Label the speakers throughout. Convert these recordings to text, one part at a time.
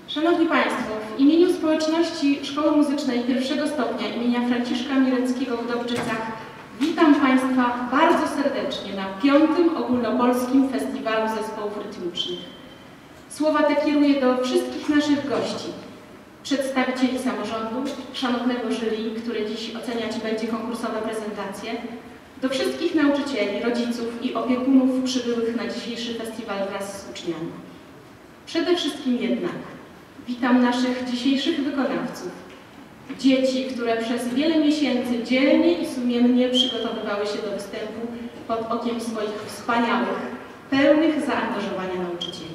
Speaker 1: Szanowni Państwo, w imieniu społeczności Szkoły Muzycznej pierwszego stopnia imienia Franciszka Mieleckiego w Dobczycach witam Państwa bardzo serdecznie na 5. Ogólnopolskim Festiwalu Zespołów Rytmicznych. Słowa te kieruję do wszystkich naszych gości, przedstawicieli samorządu, szanownego jury, które dziś oceniać będzie konkursowe prezentacje, do wszystkich nauczycieli, rodziców i opiekunów przybyłych na dzisiejszy festiwal wraz z uczniami. Przede wszystkim jednak witam naszych dzisiejszych wykonawców, dzieci, które przez wiele miesięcy dzielnie i sumiennie przygotowywały się do występu pod okiem swoich wspaniałych, pełnych zaangażowania nauczycieli.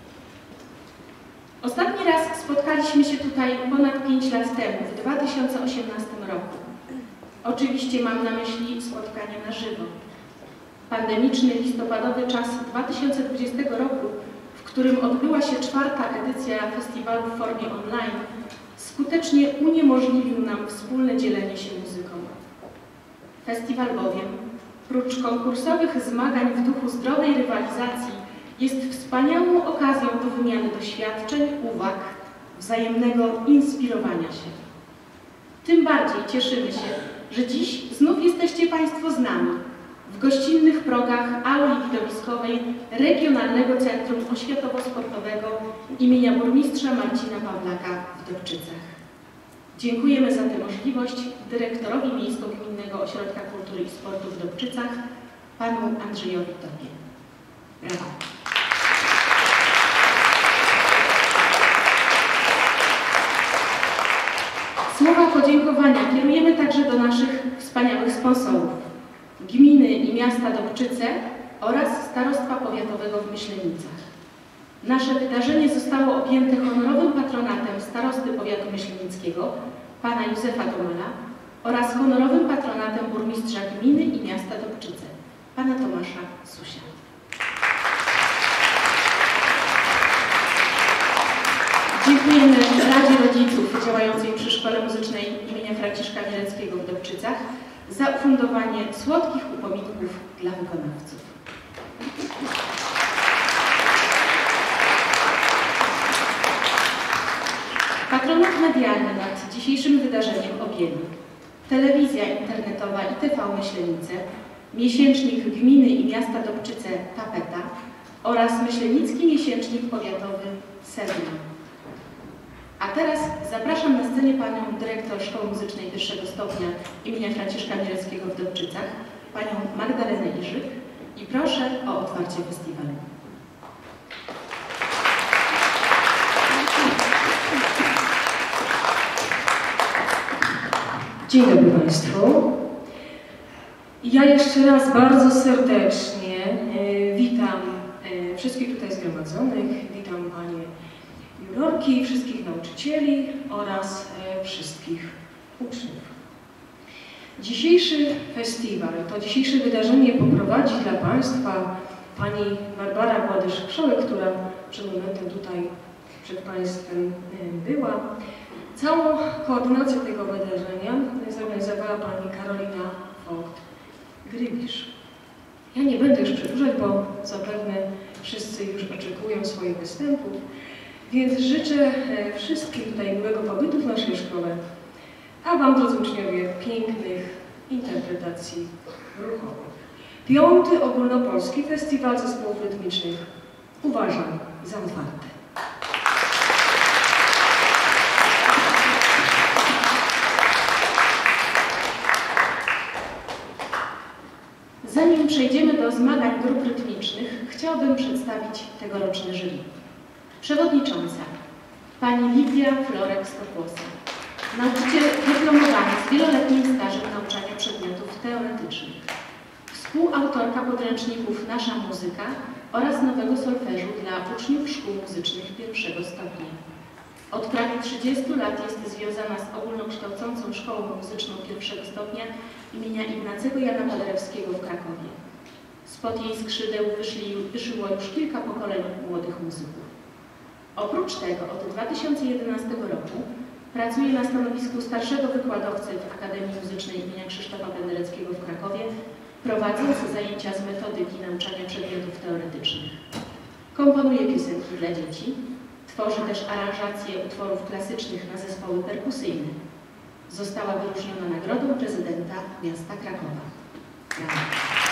Speaker 1: Ostatni raz spotkaliśmy się tutaj ponad 5 lat temu, w 2018 roku. Oczywiście mam na myśli spotkanie na żywo. Pandemiczny, listopadowy czas 2020 roku, w którym odbyła się 4. edycja festiwalu w formie online, skutecznie uniemożliwił nam wspólne dzielenie się muzyką. Festiwal bowiem, prócz konkursowych zmagań w duchu zdrowej rywalizacji, jest wspaniałą okazją do wymiany doświadczeń, uwag, wzajemnego inspirowania się. Tym bardziej cieszymy się, że dziś znów jesteście Państwo z nami w gościnnych progach auli widowiskowej Regionalnego Centrum Oświatowo-Sportowego imienia burmistrza Marcina Pawlaka w Dobczycach. Dziękujemy za tę możliwość dyrektorowi Miejsko-Gminnego Ośrodka Kultury i Sportu w Dobczycach, panu Andrzejowi Topie. Brawa. Słowa podziękowania kierujemy także do naszych wspaniałych sponsorów, gminy i miasta Dobczyce oraz Starostwa Powiatowego w Myślenicach. Nasze wydarzenie zostało objęte honorowym patronatem starosty powiatu myślenickiego, pana Józefa Tomala, oraz honorowym patronatem burmistrza gminy i miasta Dobczyce, pana Tomasza Susia. Dziękujemy Radzie Rodziców działającej przy Szkole Muzycznej imienia Franciszka Mieleckiego w Dobczycach za ufundowanie słodkich upominków dla wykonawców. Patronat medialny nad dzisiejszym wydarzeniem objęli telewizja internetowa i TV Myślenice, miesięcznik gminy i miasta Dobczyce Tapeta oraz myślenicki miesięcznik powiatowy Sedno. A teraz zapraszam na scenie panią dyrektor Szkoły Muzycznej pierwszego stopnia imienia Franciszka Mieleckiego w Dobczycach, panią Magdalenę Iżyk, i proszę o otwarcie festiwalu.
Speaker 2: Dzień dobry Państwu. Ja jeszcze raz bardzo serdecznie witam wszystkich tutaj zgromadzonych, witam panie jurorki, wszystkich nauczycieli oraz wszystkich uczniów. Dzisiejszy festiwal, to dzisiejsze wydarzenie poprowadzi dla Państwa pani Barbara Gładysz-Krzołek, która przed momentem tutaj przed Państwem była. Całą koordynację tego wydarzenia zorganizowała pani Karolina Vogt-Grybisz. Ja nie będę już przedłużać, bo zapewne wszyscy już oczekują swoich występów, więc życzę wszystkim tutaj miłego pobytu w naszej szkole, a Wam, drodzy uczniowie, pięknych interpretacji ruchowych. 5. Ogólnopolski Festiwal Zespołów Rytmicznych uważam za otwarty.
Speaker 1: Zanim przejdziemy do zmagań grup rytmicznych, chciałabym przedstawić tegoroczne jury. Przewodnicząca pani Lidia Florek-Stokłosa, nauczyciel dyplomowany z wieloletnim stażem nauczania przedmiotów teoretycznych, współautorka podręczników Nasza Muzyka oraz nowego solfeżu dla uczniów szkół muzycznych pierwszego stopnia. Od prawie 30 lat jest związana z ogólnokształcącą Szkołą Muzyczną pierwszego stopnia imienia Ignacego Jana Paderewskiego w Krakowie. Spod jej skrzydeł wyszyło już kilka pokoleń młodych muzyków. Oprócz tego od 2011 roku pracuje na stanowisku starszego wykładowcy w Akademii Muzycznej imienia Krzysztofa Pendereckiego w Krakowie, prowadząc zajęcia z metodyki nauczania przedmiotów teoretycznych. Komponuje piosenki dla dzieci, Tworzy też aranżacje utworów klasycznych na zespoły perkusyjne. Została wyróżniona nagrodą prezydenta miasta Krakowa. Brawo.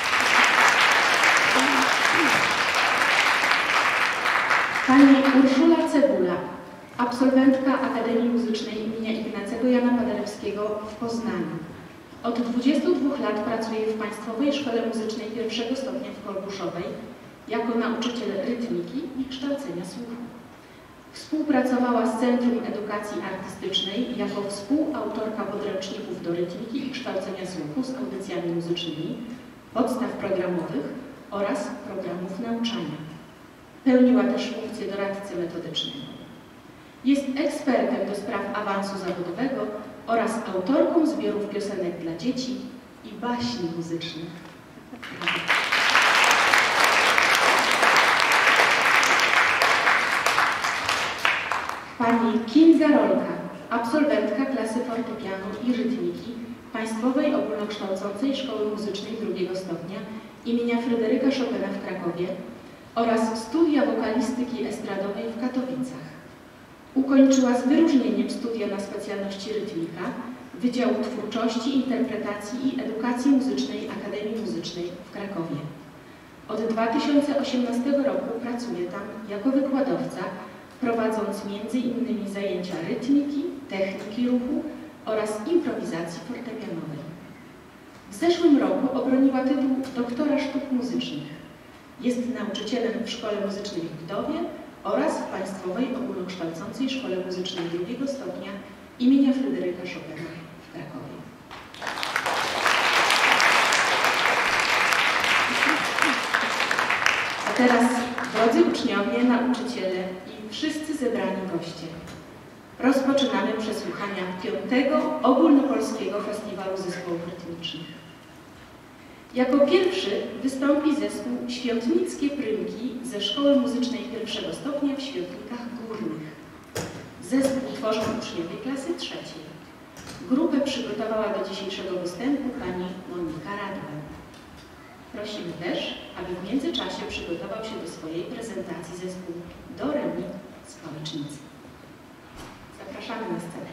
Speaker 1: Pani Urszula Cebula, absolwentka Akademii Muzycznej im. Ignacego Jana Paderewskiego w Poznaniu. Od 22 lat pracuje w Państwowej Szkole Muzycznej I stopnia w Kolbuszowej jako nauczyciel rytmiki i kształcenia słuchu. Współpracowała z Centrum Edukacji Artystycznej jako współautorka podręczników do rytmiki i kształcenia słuchu z audycjami muzycznymi, podstaw programowych oraz programów nauczania. Pełniła też funkcję doradcy metodycznego. Jest ekspertem do spraw awansu zawodowego oraz autorką zbiorów piosenek dla dzieci i baśni muzycznych. Pani Kinga Rolka, absolwentka klasy fortepianu i rytmiki Państwowej Ogólnokształcącej Szkoły Muzycznej II stopnia im. Fryderyka Chopina w Krakowie oraz studia wokalistyki estradowej w Katowicach. Ukończyła z wyróżnieniem studia na specjalności rytmika Wydziału Twórczości, Interpretacji i Edukacji Muzycznej Akademii Muzycznej w Krakowie. Od 2018 roku pracuje tam jako wykładowca, prowadząc m.in. zajęcia rytmiki, techniki ruchu oraz improwizacji fortepianowej. W zeszłym roku obroniła tytuł doktora sztuk muzycznych. Jest nauczycielem w Szkole Muzycznej w Gdowie oraz w Państwowej Ogólnokształcącej Szkole Muzycznej II stopnia im. Fryderyka Chopina w Krakowie. A teraz, drodzy uczniowie, nauczyciele i wszyscy zebrani goście, rozpoczynamy przesłuchania 5. Ogólnopolskiego Festiwalu Zespołów Rytmicznych. Jako pierwszy wystąpi zespół Świątnickie Prymki ze Szkoły Muzycznej I stopnia w Świętnikach Górnych. Zespół tworzą uczniowie klasy 3. Grupę przygotowała do dzisiejszego występu pani Monika Radwan. Prosimy też, aby w międzyczasie przygotował się do swojej prezentacji zespół Do Re Mi z Pałecznicy. Zapraszamy na scenę.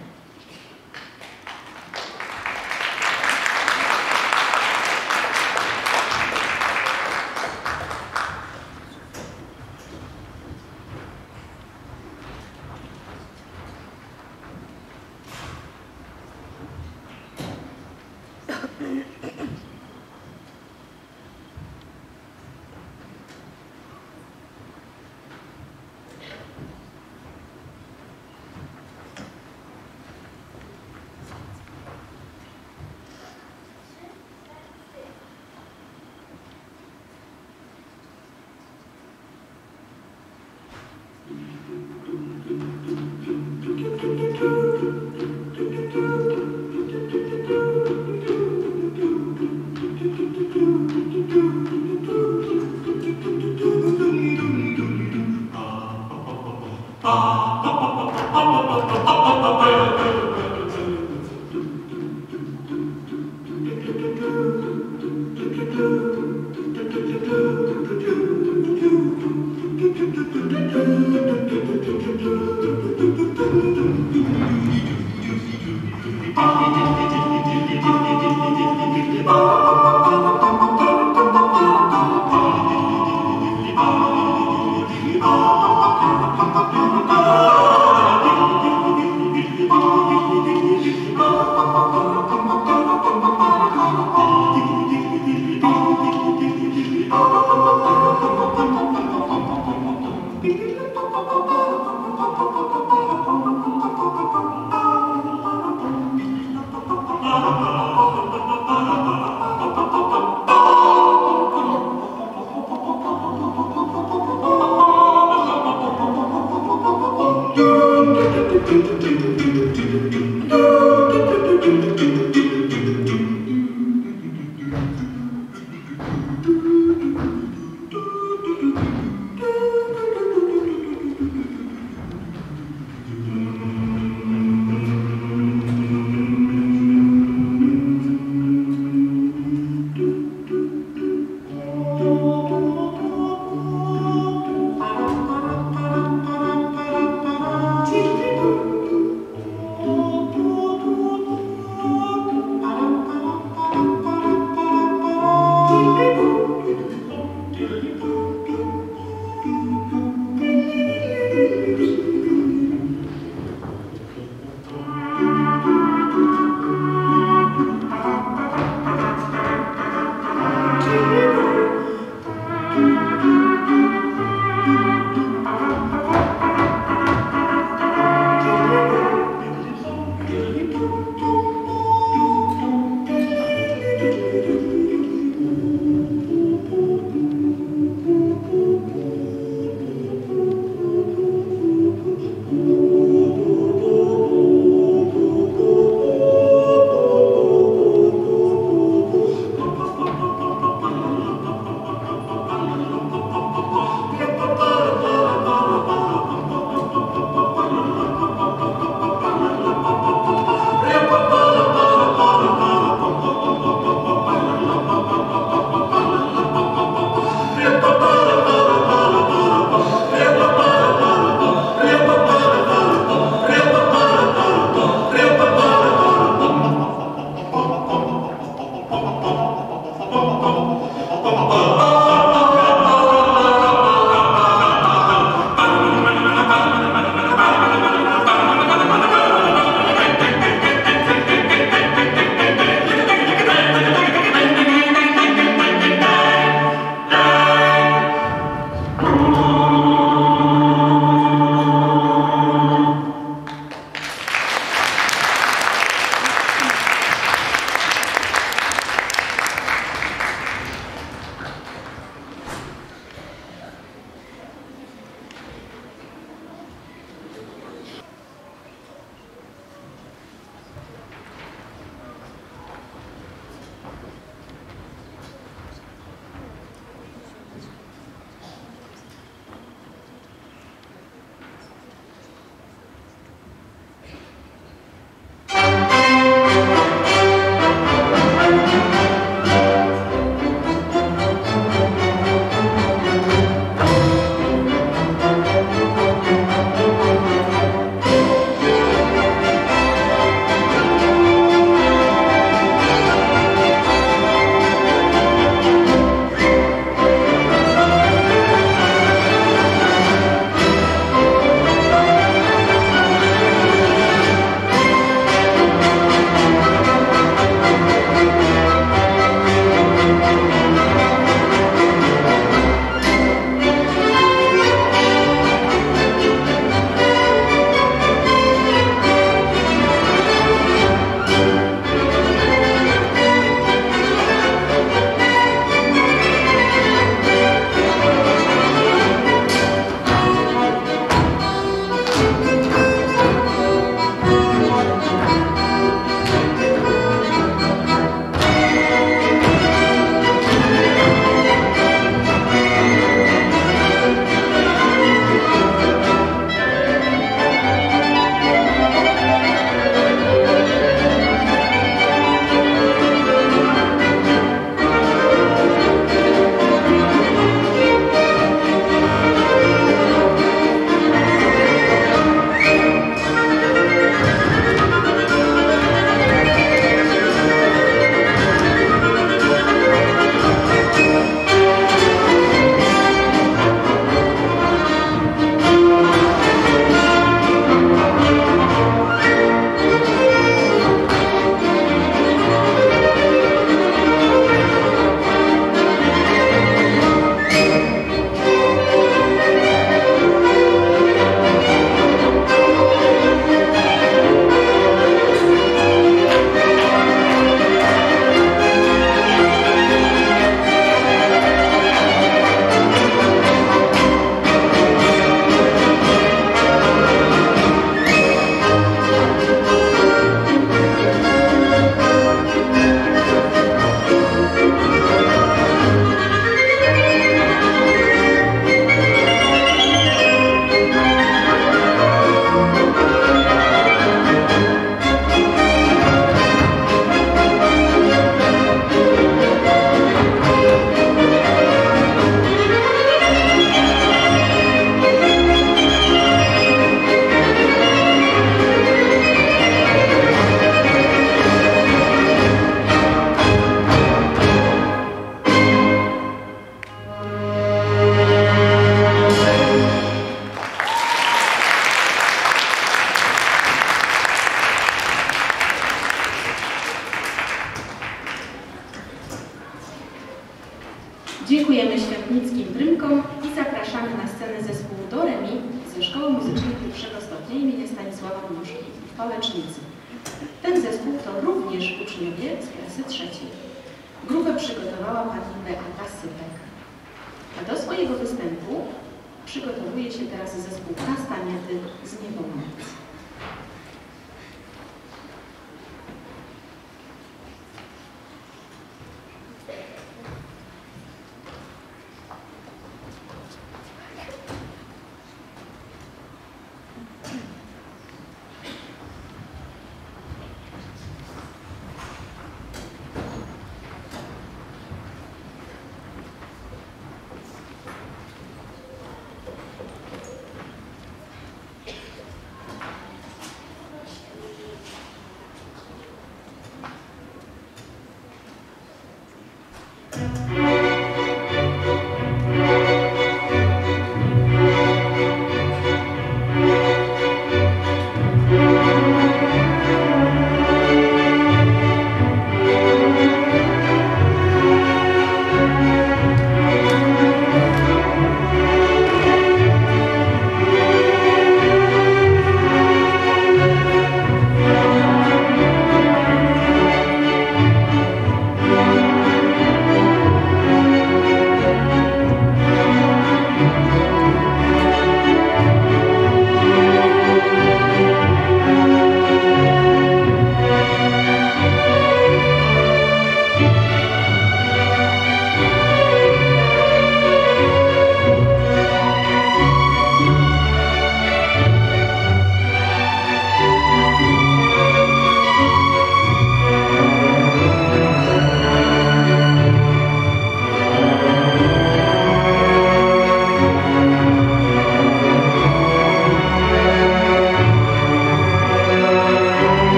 Speaker 1: imienia Stanisława Gnuszki w Pałecznicy. Ten zespół to również uczniowie z klasy trzeciej. Grupę przygotowała pani Beata Sypek. A do swojego występu przygotowuje się teraz zespół Kastaniety z Niebołnic.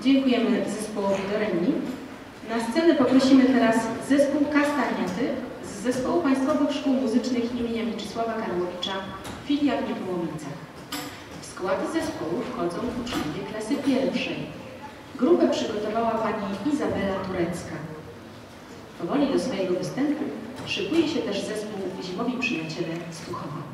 Speaker 1: Dziękujemy zespołowi do re mi. Na scenę poprosimy teraz zespół Kastaniety z Zespołu Państwowych Szkół Muzycznych imienia Mieczysława Karłowicza, filia w Niepołomicach. W skład zespołu wchodzą uczniowie klasy pierwszej. Grupę przygotowała pani Izabela Turecka. Powoli do swojego występu szykuje się też zespół Zimowi Przyjaciele z Tuchowa.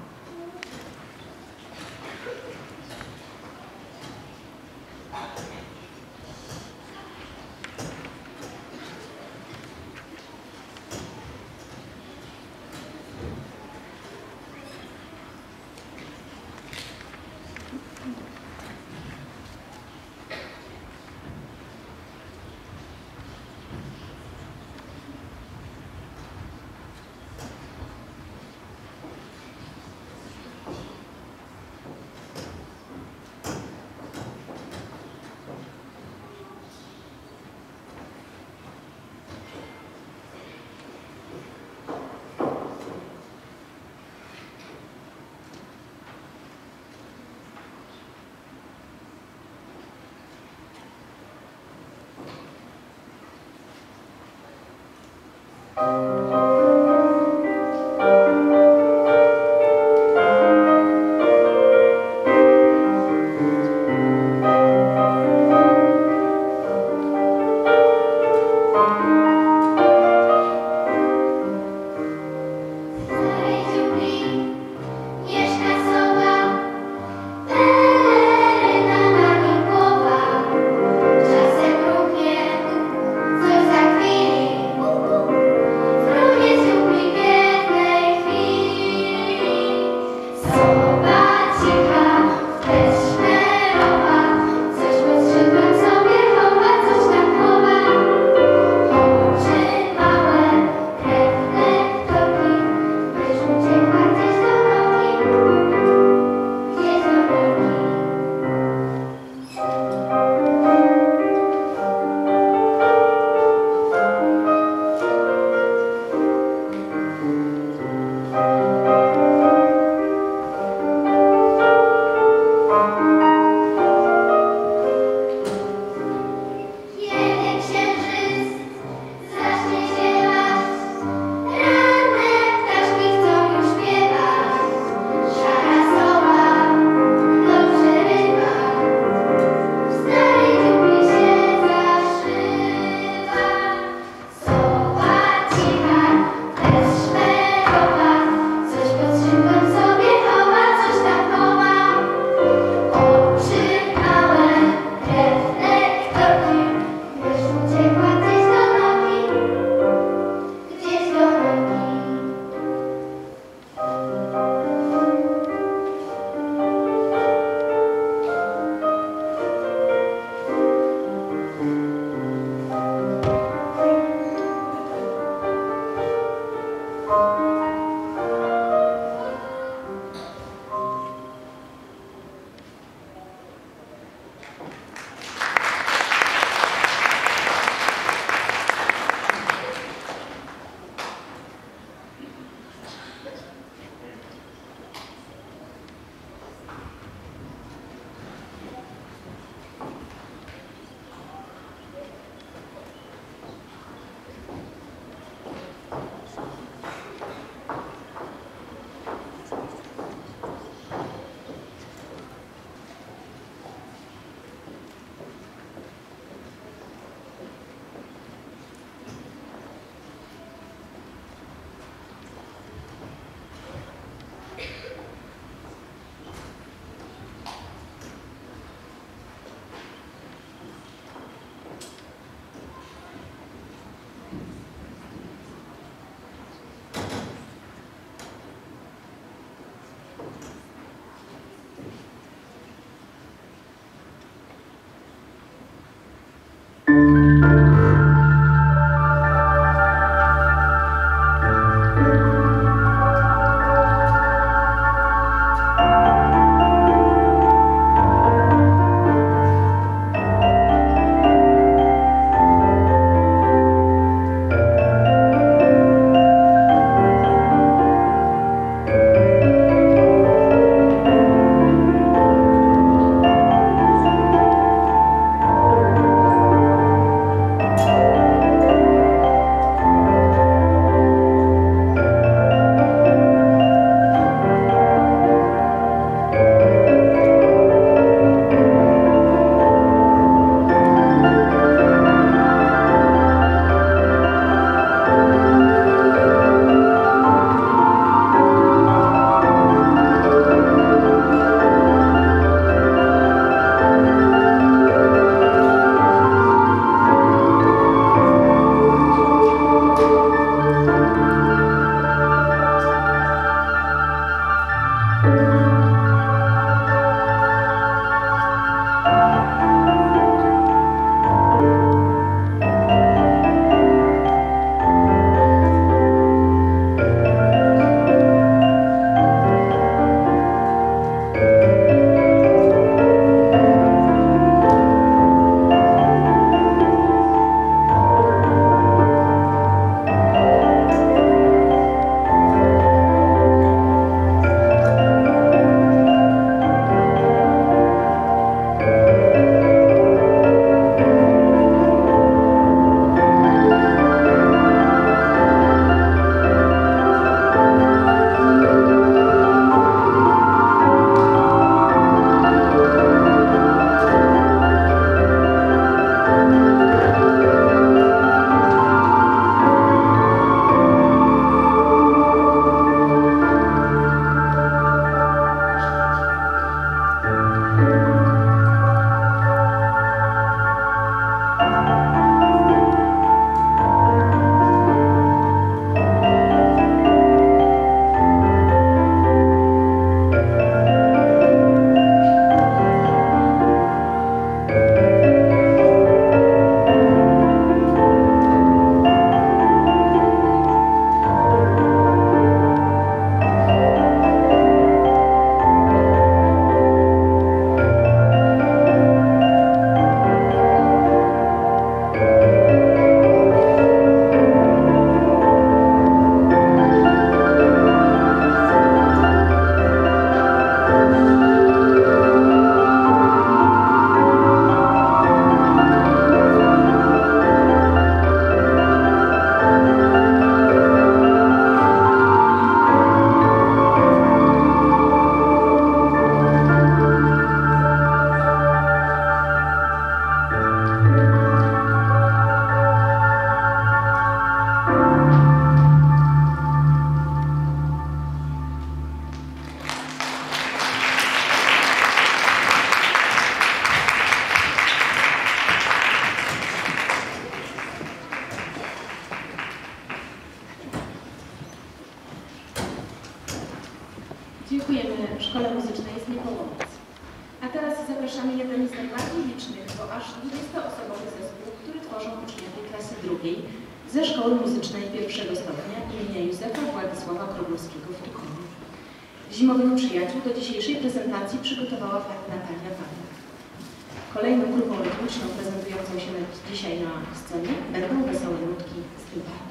Speaker 1: Dziękujemy Szkole Muzycznej z Niepołomic. A teraz zapraszamy jeden z najbardziej licznych, bo aż 20-osobowy zespół, który tworzą uczniowie klasy drugiej ze Szkoły Muzycznej pierwszego stopnia imienia Józefa Władysława Krogulskiego w Tuchomiu. Zimowych przyjaciół do dzisiejszej prezentacji przygotowała pani Natalia Pana. Kolejną grupą rytmiczną prezentującą się dzisiaj na scenie będą wesołe nutki z tympanu.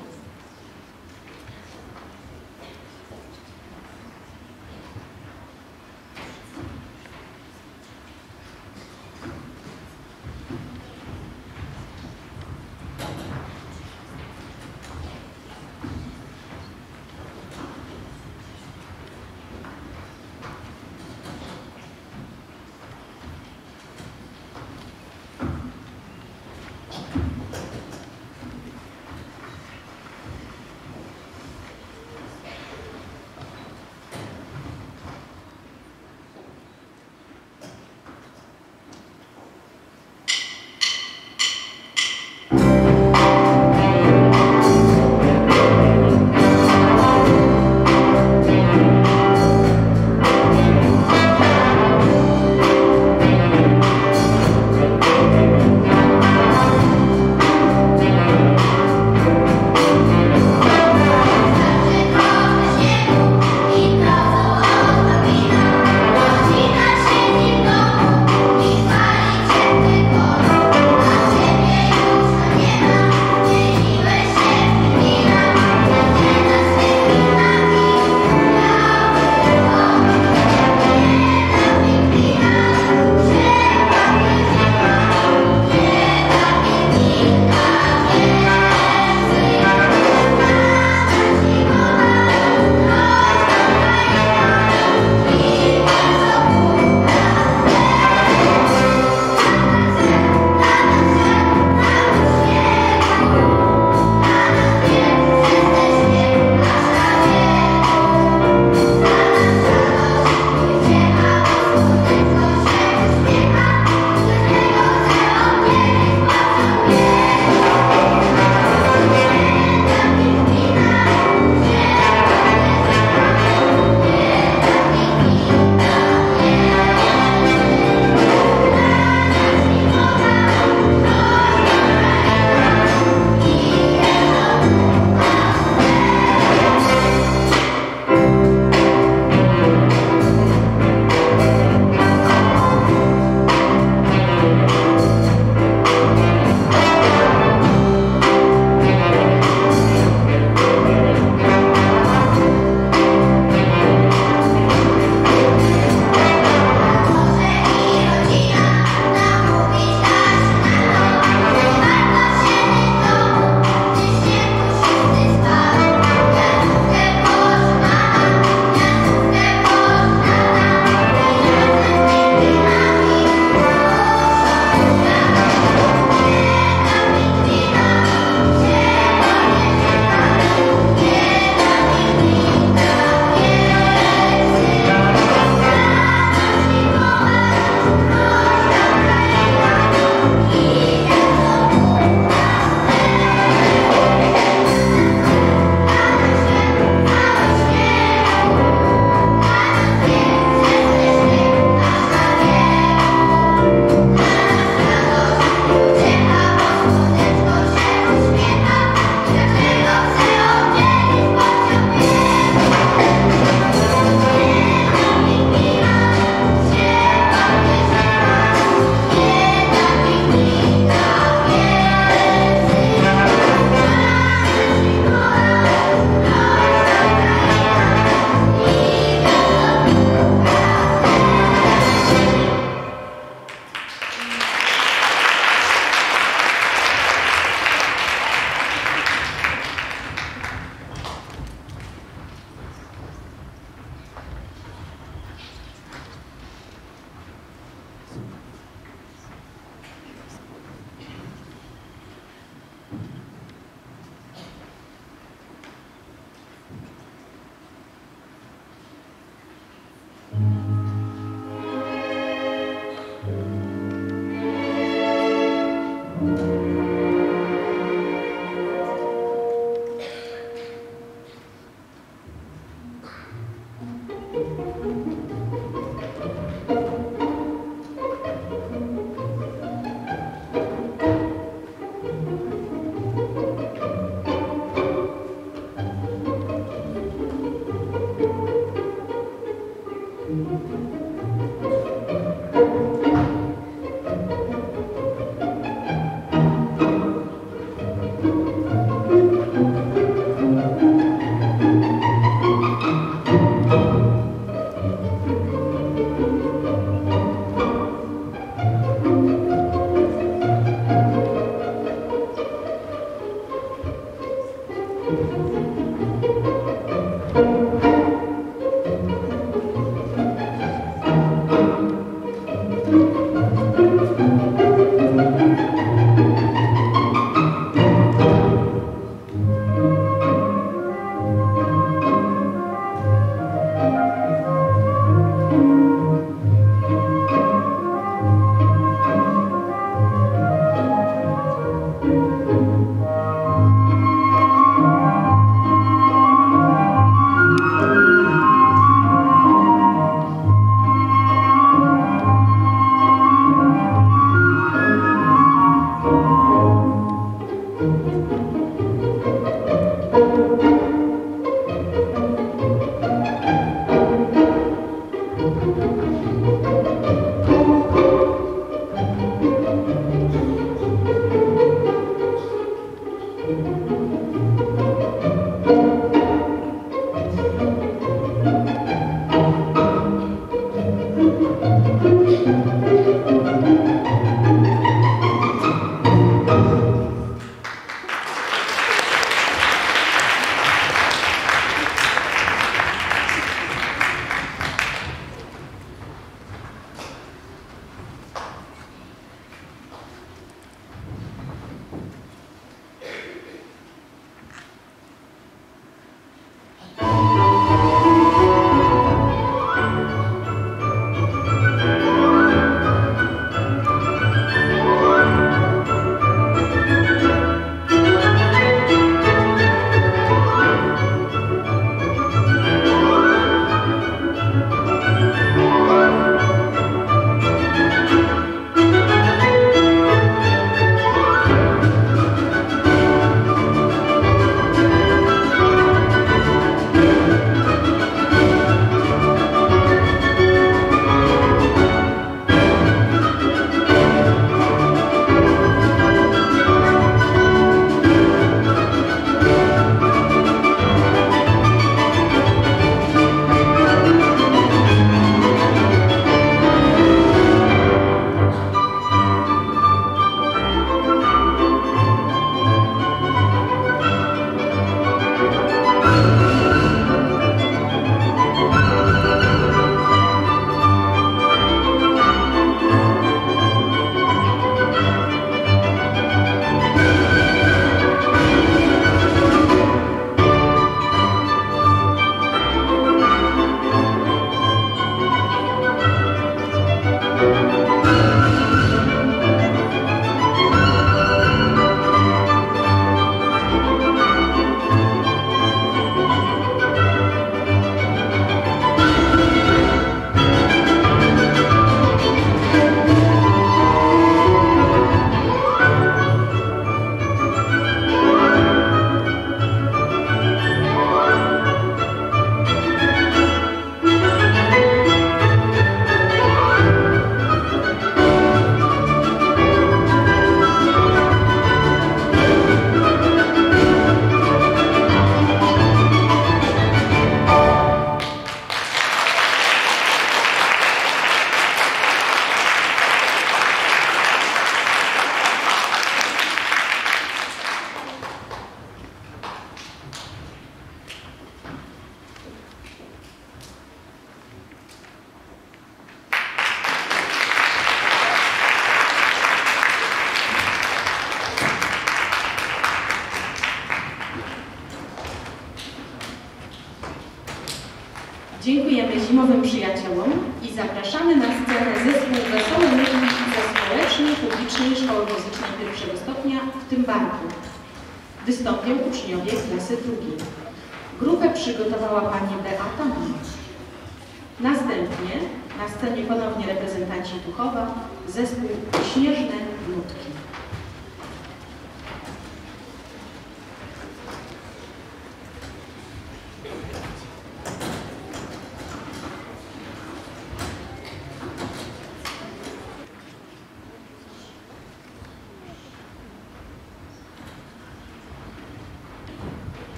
Speaker 1: Dziękujemy zimowym przyjaciołom i zapraszamy na scenę zespół Wesołe Myśli ze Społecznej Publicznej Szkoły Muzycznej pierwszego stopnia w Tymbarku. Wystąpią uczniowie klasy drugiej. Grupę przygotowała pani Beata Mącz. Następnie na scenie ponownie reprezentanci Tuchowa, zespół Śnieżne Nutki.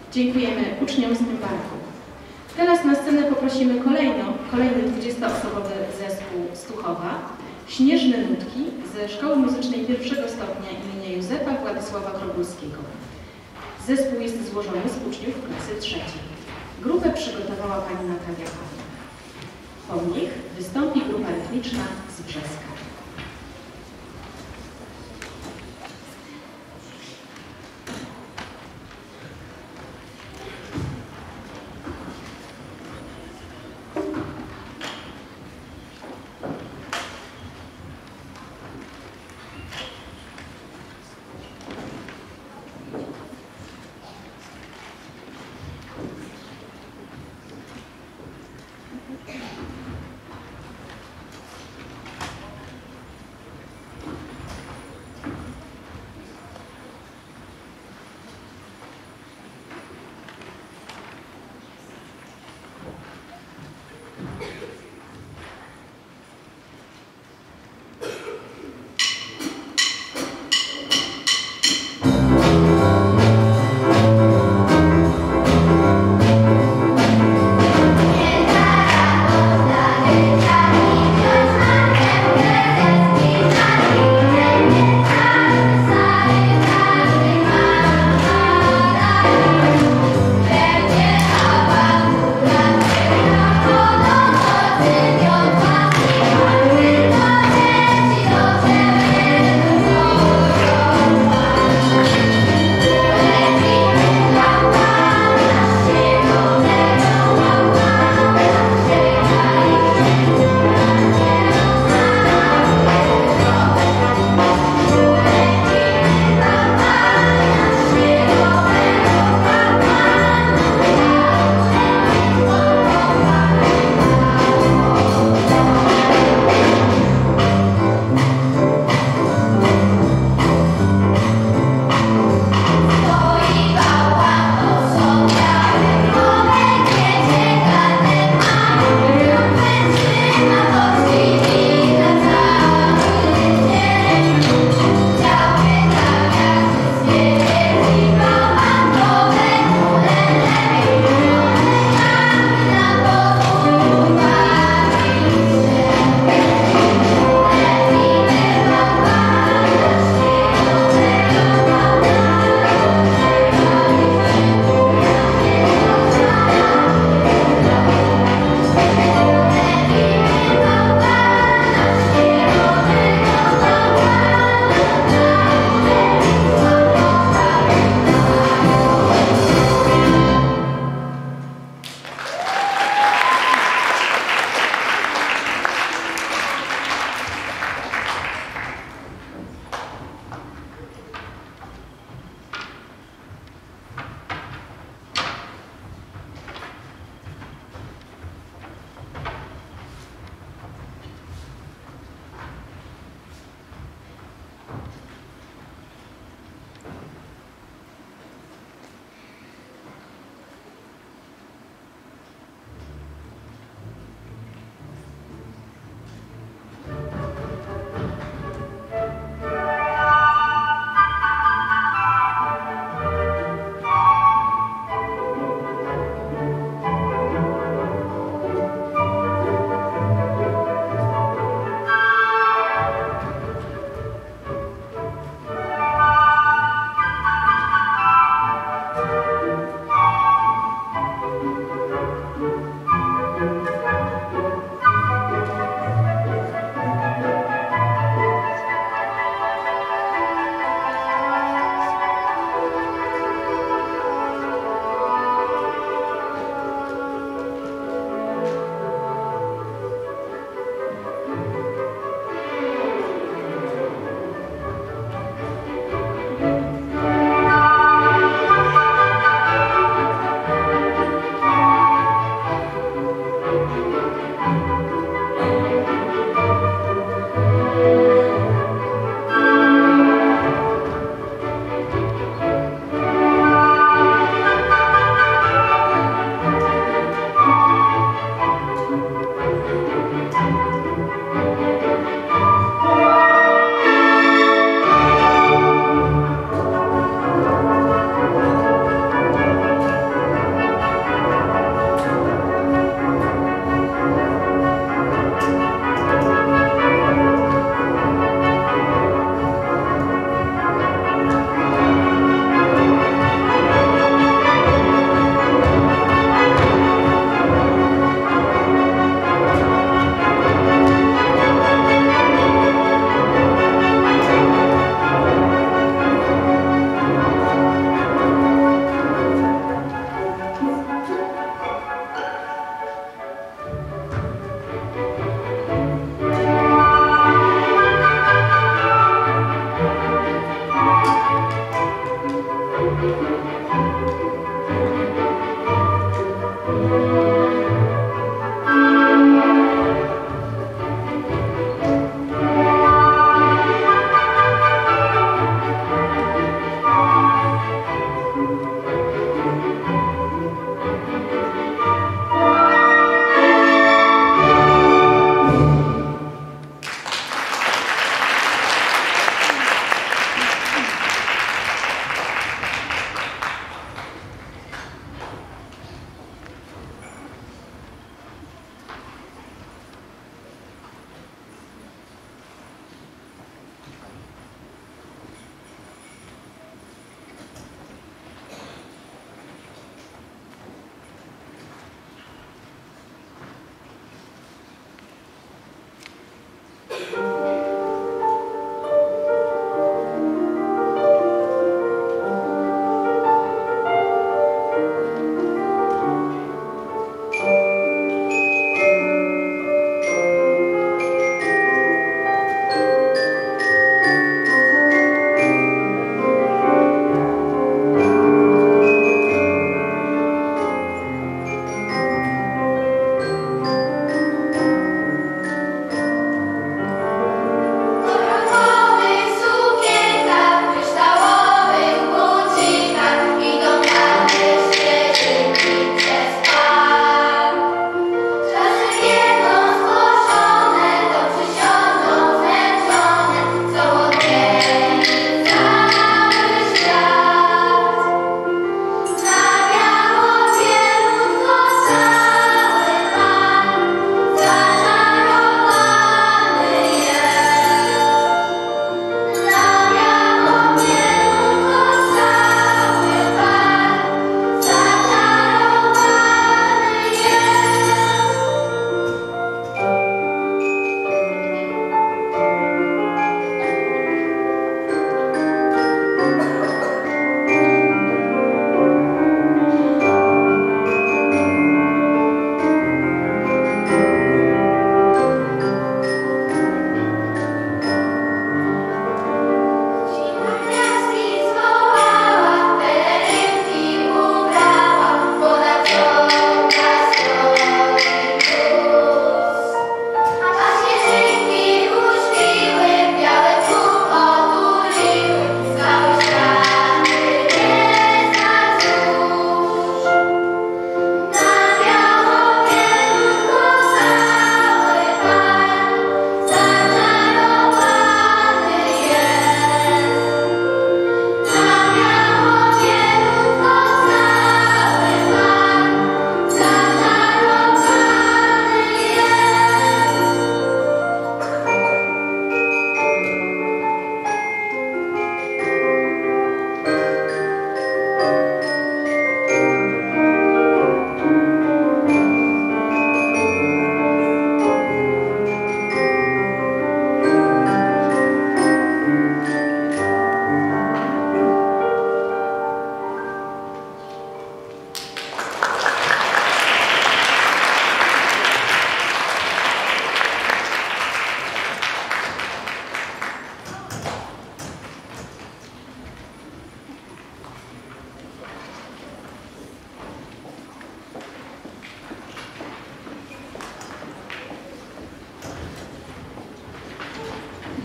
Speaker 1: Dziękujemy uczniom z tym barku. Teraz na scenę poprosimy kolejny 20-osobowy zespół z Tuchowa, Śnieżne Nutki ze Szkoły Muzycznej pierwszego stopnia imienia Józefa Władysława Krobulskiego. Zespół jest złożony z uczniów klasy trzeciej. Grupę przygotowała pani Natalia Pan. Po nich wystąpi grupa rytmiczna z Brzeska.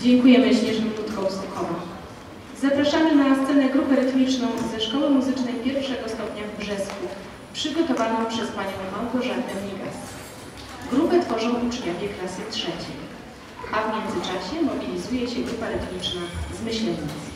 Speaker 1: Dziękujemy śnieżnym nutkom Suchowa. Zapraszamy na scenę grupę rytmiczną ze Szkoły Muzycznej pierwszego stopnia w Brzesku, przygotowaną przez panią Małgorzatę Migas. Grupę tworzą uczniowie klasy 3, a w międzyczasie mobilizuje się grupa rytmiczna z Myślenic.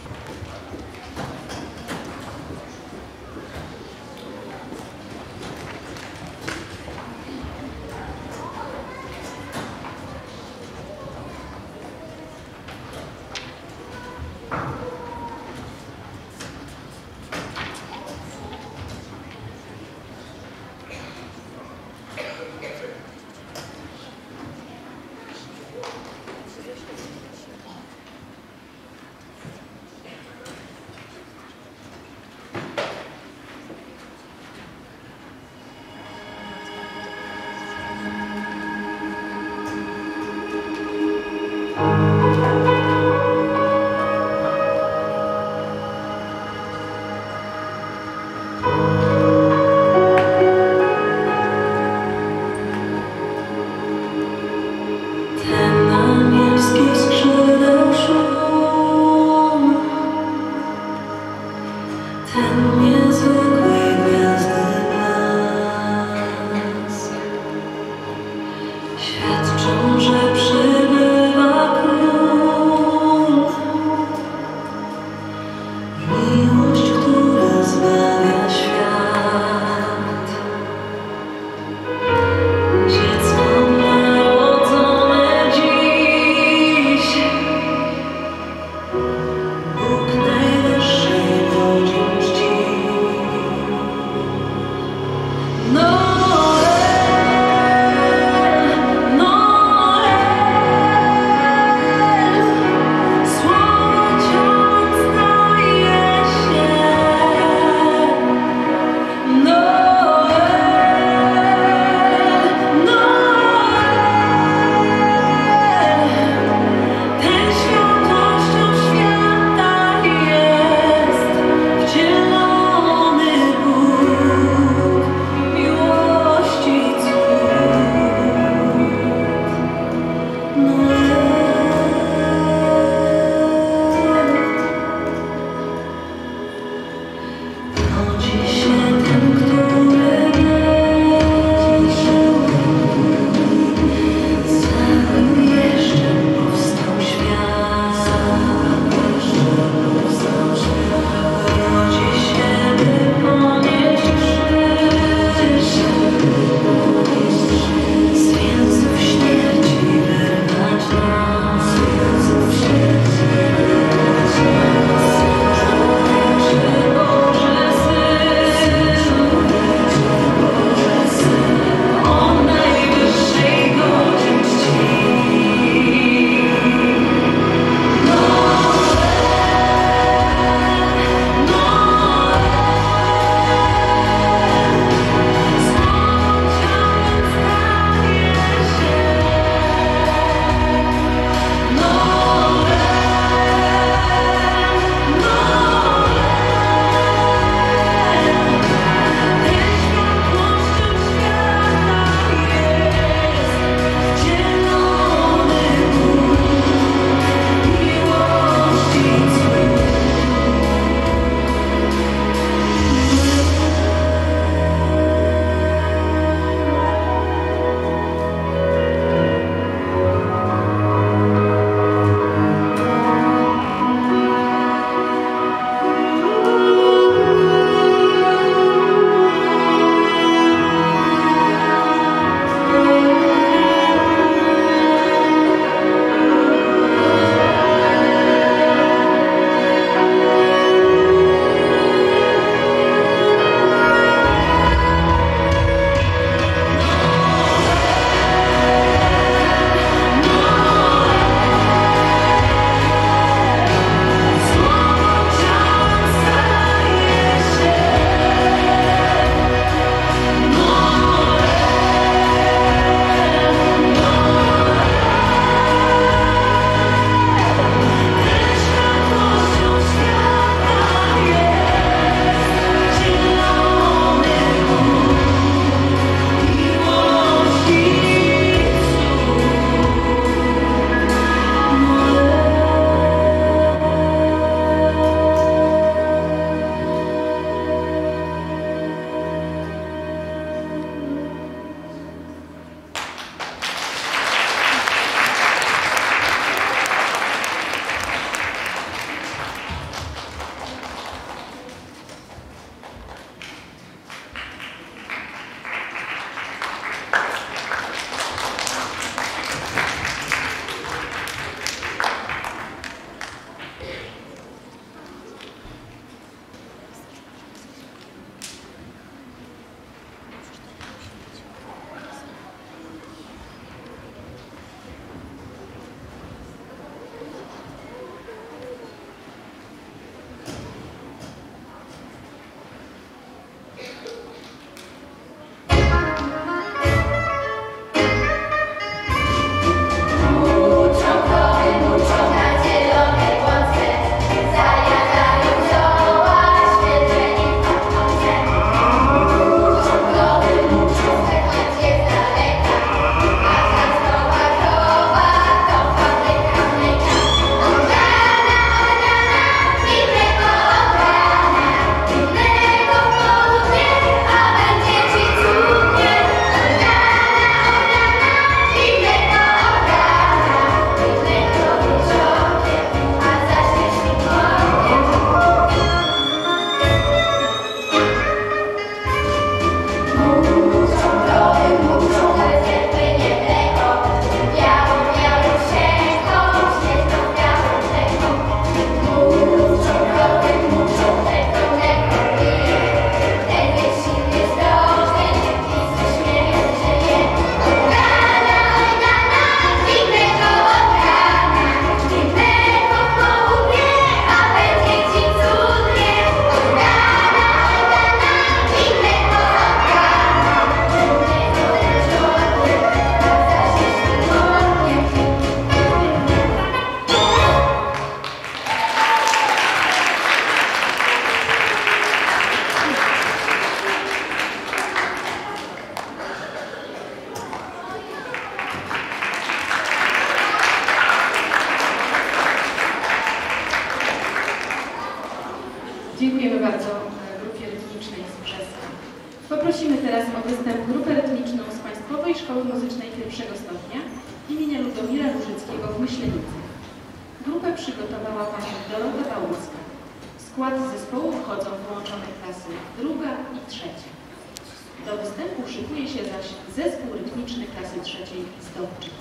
Speaker 1: Dziękujemy bardzo grupie rytmicznej z Brzeska. Poprosimy teraz o występ grupę rytmiczną z Państwowej Szkoły Muzycznej I stopnia imienia Ludomira Różyckiego w Myślenicy. Grupę przygotowała pani Dorota Bałucka. W skład zespołu wchodzą połączone klasy druga i trzecia. Do występu szykuje się zaś zespół rytmiczny klasy trzeciej z Dobczyc.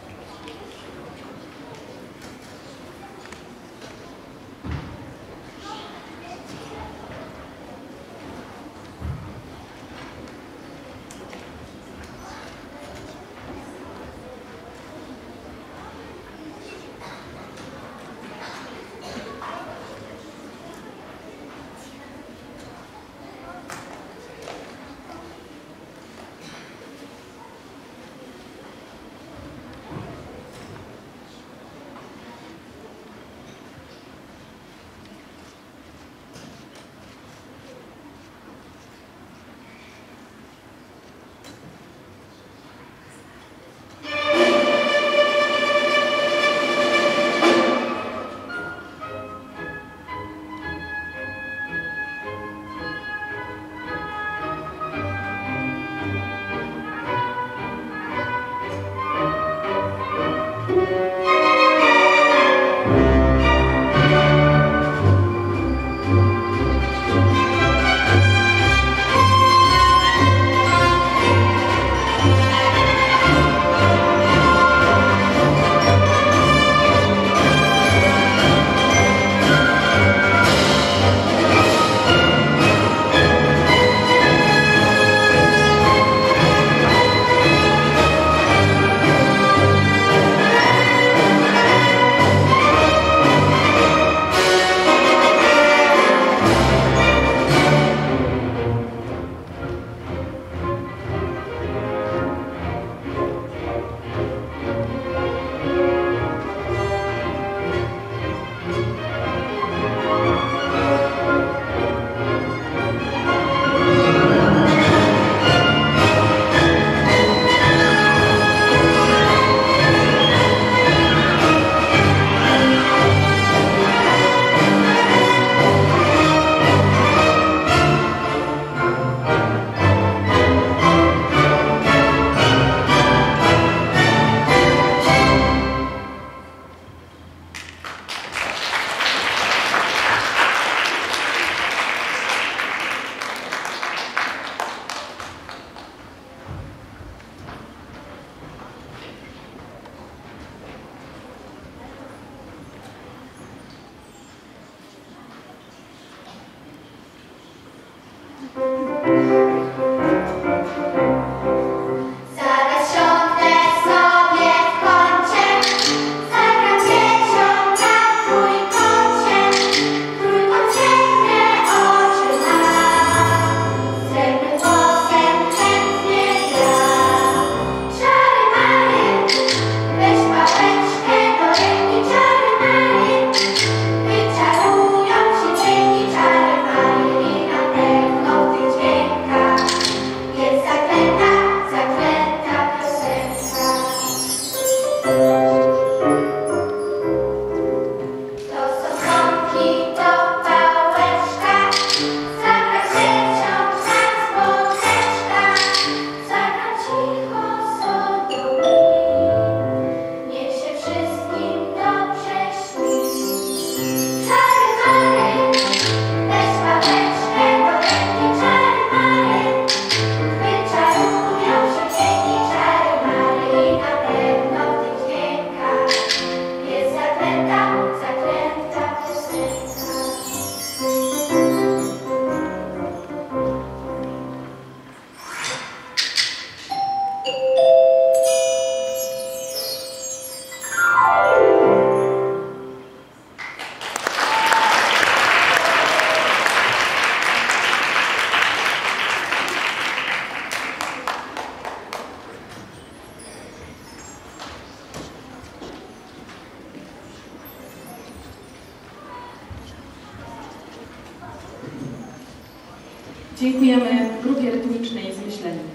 Speaker 1: Dziękujemy grupie rytmicznej z Myślenic.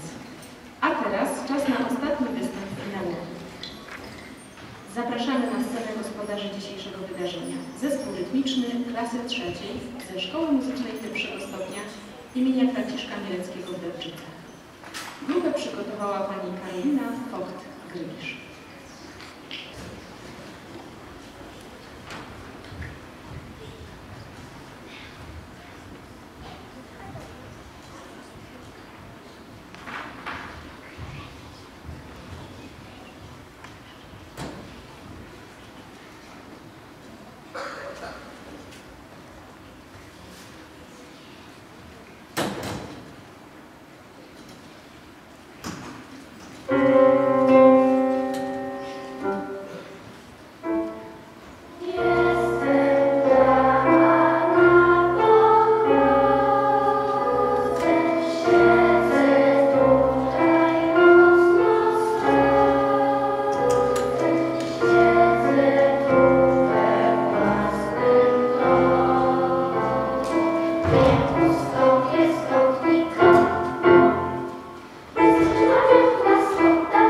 Speaker 1: A teraz czas na ostatni występ finałowy. Zapraszamy na scenę gospodarza gospodarzy dzisiejszego wydarzenia. Zespół rytmiczny klasy trzeciej ze Szkoły Muzycznej I stopnia imienia Franciszka Mieleckiego w Delczycach. Grupę przygotowała pani Karolina Vogt-Grylisz.
Speaker 3: Stop,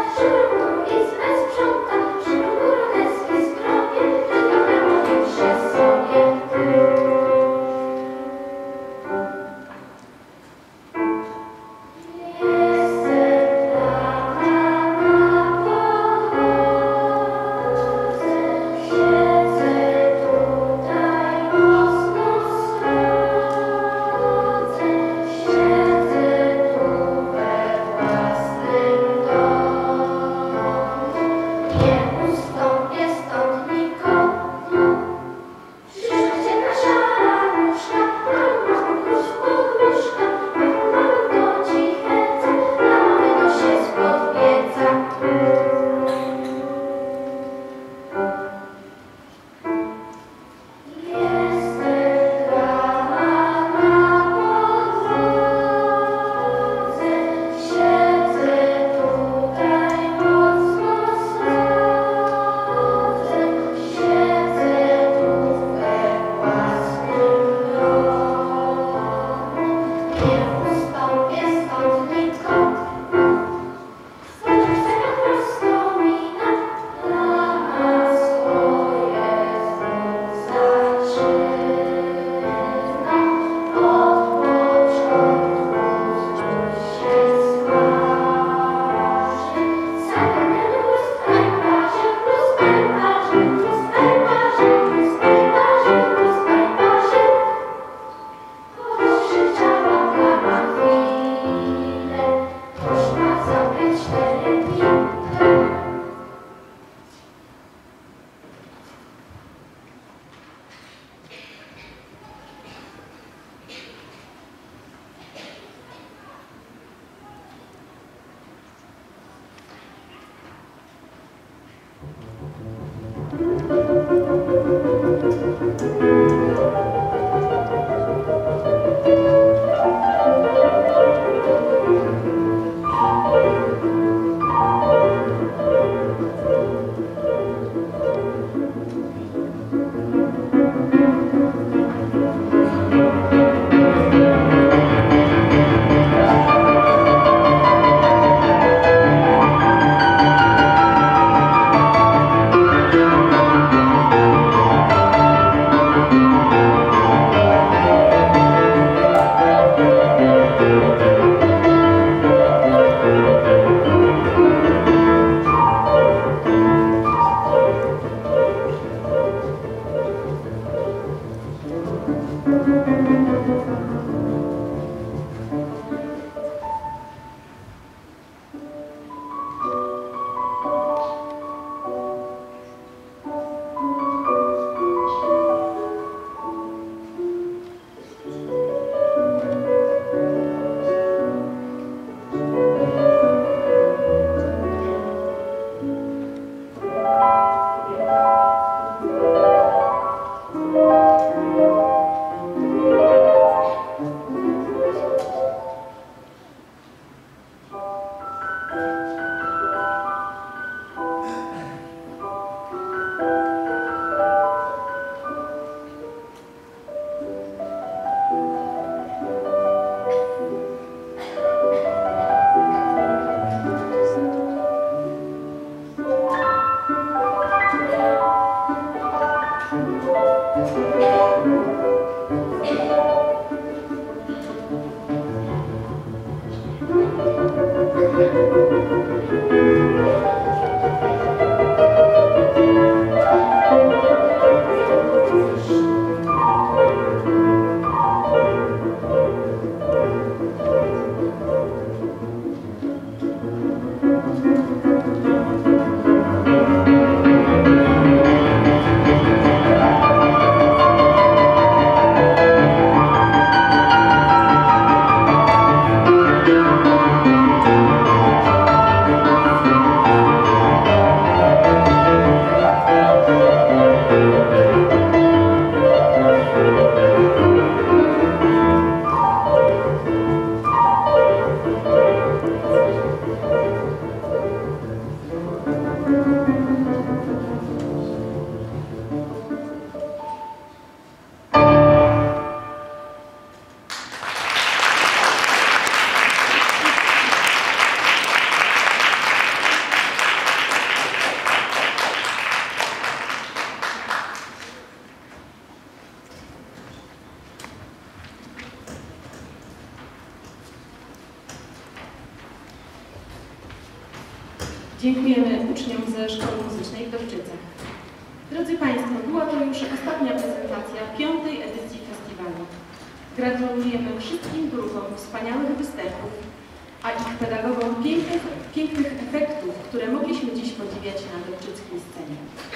Speaker 1: Dziękujemy uczniom ze Szkoły Muzycznej w Dobczycach. Drodzy Państwo, była to już ostatnia prezentacja 5. edycji festiwalu. Gratulujemy wszystkim grupom wspaniałych występów, a ich pedagogom pięknych efektów, które mogliśmy dziś podziwiać na dobczyckiej scenie.